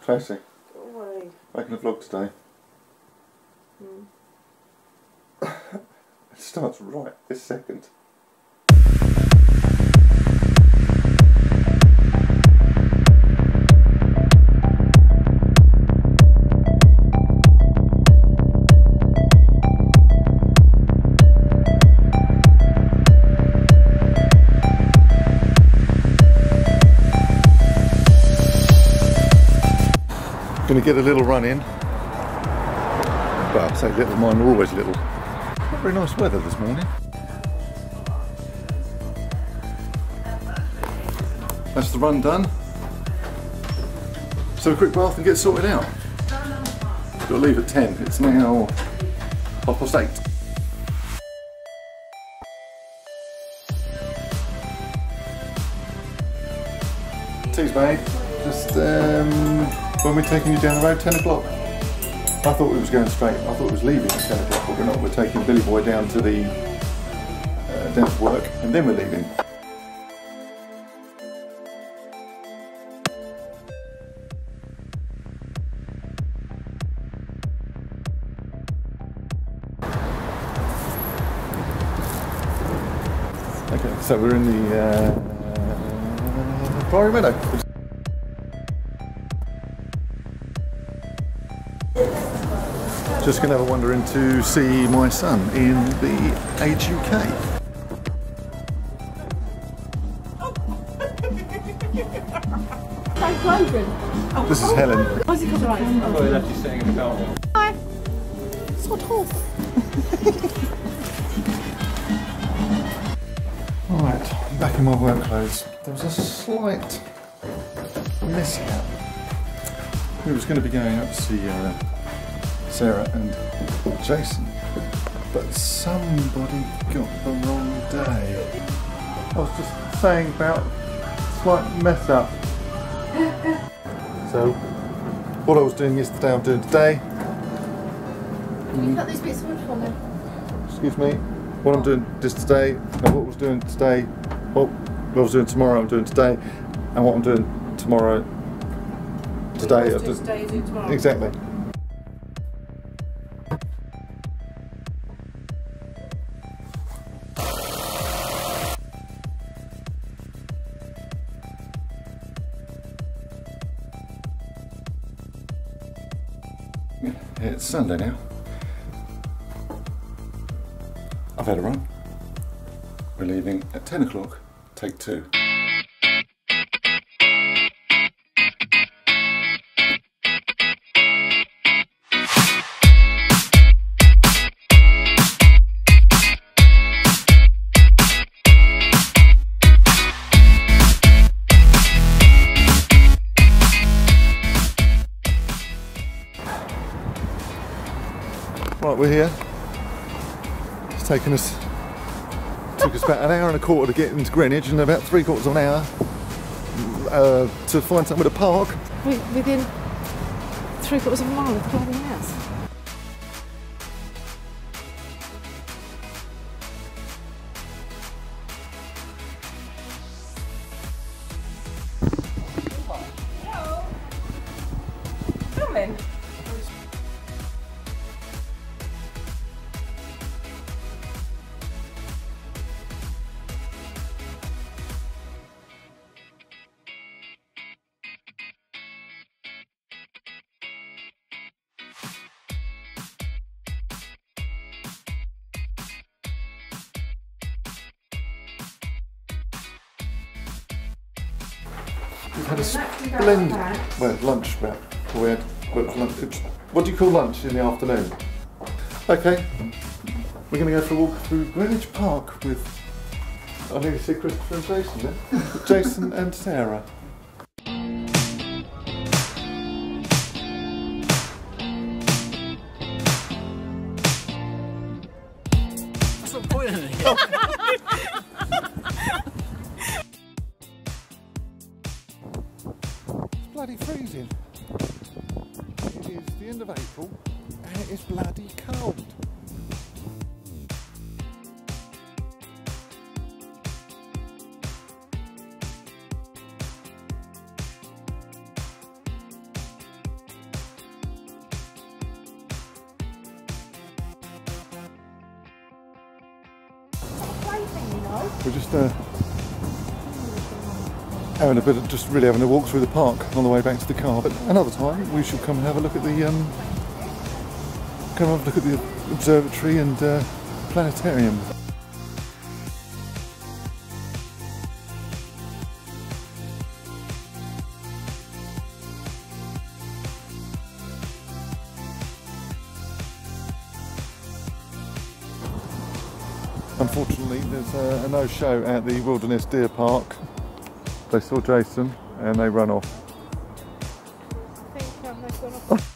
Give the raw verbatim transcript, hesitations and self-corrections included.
Tracy, Go away. making a vlog today. Hmm. It starts right this second. Going to get a little run in. Well, I say little, mine are always little. Not very nice weather this morning. That's the run done. So a quick bath and get sorted out. Got to leave at ten. It's now half past eight. Teas made. Just um, when we're taking you down the road, ten o'clock. I thought we was going straight. I thought we was leaving at ten o'clock, but we're not. We're taking Billy Boy down to the uh, down to work, and then we're leaving. Okay, so we're in the uh, Priory Meadow. Just going to have a wander in to see my son in the Age U K. This is Helen. Why's he coming right? Oh, he's actually sitting in the car. Hi. Sod off. Right, I'm back in my work clothes. There was a slight mishap. We was going to be going up to see uh, Sarah and Jason, but somebody got the wrong day. I was just saying about slight mess up. So, what I was doing yesterday, I'm doing today. Can you cut these bits of wood for me? Excuse me. What I'm doing this today, and what I was doing today, what I was doing tomorrow, I'm doing today, and what I'm doing tomorrow, today. What you today, you do tomorrow. Exactly. It's Sunday now. I've had a run. We're leaving at ten o'clock, take two. Right, we're here. It's taken us took us about an hour and a quarter to get into Greenwich, and about three quarters of an hour uh, to find somewhere to park. We, within three quarters of a mile of the bloody house. Hello. Come in. We've had a splendid well, lunch wrap. We had, well, lunch, it's, what do you call lunch in the afternoon? Okay, we're going to go for a walk through Greenwich Park with, I nearly said Christopher and Jason then, with Jason and Sarah. What's the point in it? It's bloody freezing. It is the end of April and it is bloody cold. We're just uh, having a bit of, just really having a walk through the park on the way back to the car. But another time we shall come and have a look at the um, come and have a look at the observatory and uh, planetarium. Unfortunately, there's a, a no-show at the Wilderness Deer Park. They saw Jason and they run off. I think um, they've gone off.